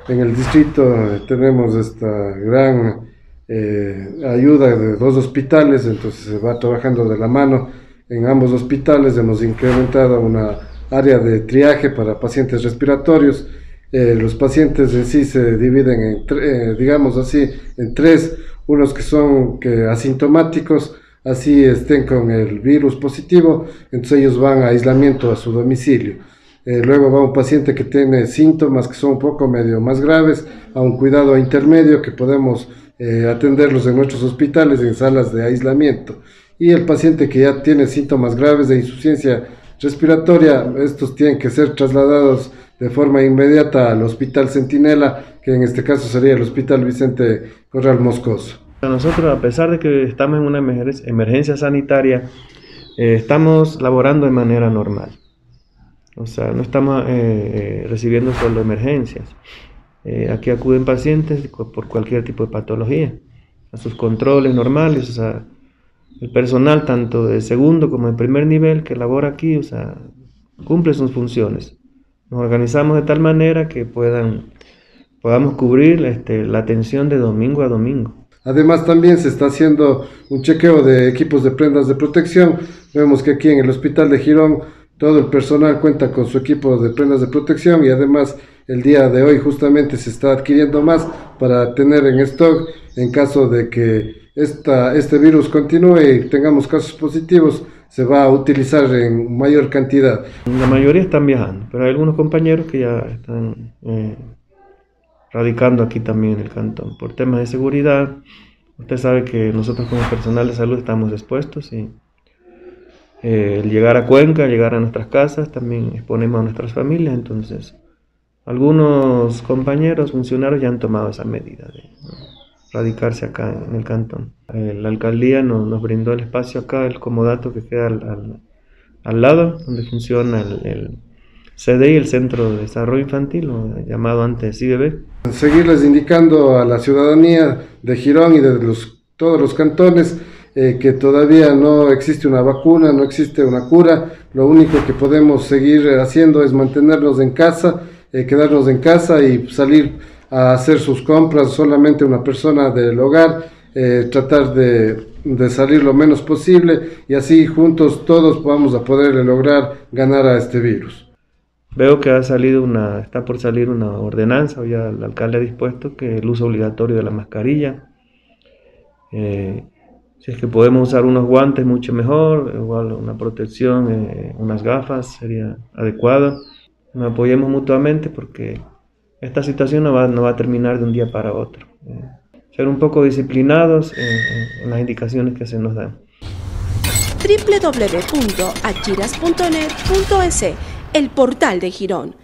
En el distrito tenemos esta gran ayuda de dos hospitales, entonces se va trabajando de la mano en ambos hospitales. Hemos incrementado una área de triaje para pacientes respiratorios. Los pacientes en sí se dividen en, digamos así, en tres: unos que son asintomáticos, así estén con el virus positivo, entonces ellos van a aislamiento a su domicilio. Luego va un paciente que tiene síntomas que son un poco medio más graves, a un cuidado intermedio que podemos atenderlos en nuestros hospitales en salas de aislamiento. Y el paciente que ya tiene síntomas graves de insuficiencia respiratoria, estos tienen que ser trasladados de forma inmediata al Hospital Centinela, que en este caso sería el Hospital Vicente Corral Moscoso. Nosotros, a pesar de que estamos en una emergencia sanitaria, estamos laborando de manera normal. O sea, no estamos recibiendo solo emergencias. Aquí acuden pacientes por cualquier tipo de patología, a sus controles normales. O sea, el personal tanto de segundo como de primer nivel que labora aquí, o sea, cumple sus funciones. Nos organizamos de tal manera que podamos cubrir la atención de domingo a domingo. Además, también se está haciendo un chequeo de equipos de prendas de protección. Vemos que aquí en el Hospital de Girón todo el personal cuenta con su equipo de prendas de protección, y además el día de hoy justamente se está adquiriendo más para tener en stock en caso de que este virus continúe y tengamos casos positivos. Se va a utilizar en mayor cantidad. La mayoría están viajando, pero hay algunos compañeros que ya están radicando aquí también en el cantón. Por temas de seguridad, usted sabe que nosotros como personal de salud estamos expuestos, y el llegar a Cuenca, llegar a nuestras casas, también exponemos a nuestras familias. Entonces, algunos compañeros, funcionarios ya han tomado esa medida de radicarse acá en el cantón. La alcaldía nos brindó el espacio acá, el comodato que queda al lado, donde funciona el CDI, el Centro de Desarrollo Infantil, llamado antes CIDB. Seguirles indicando a la ciudadanía de Girón y de todos los cantones que todavía no existe una vacuna, no existe una cura. Lo único que podemos seguir haciendo es mantenernos en casa, quedarnos en casa y salir a hacer sus compras solamente una persona del hogar, tratar de salir lo menos posible, y así juntos todos vamos a poder lograr ganar a este virus. Veo que está por salir una ordenanza, ya el alcalde ha dispuesto que el uso obligatorio de la mascarilla. Si es que podemos usar unos guantes, mucho mejor, igual una protección, unas gafas sería adecuado. Nos apoyemos mutuamente, porque esta situación no va a terminar de un día para otro. Ser un poco disciplinados en las indicaciones que se nos dan. www.achiras.net.es, el portal de Girón.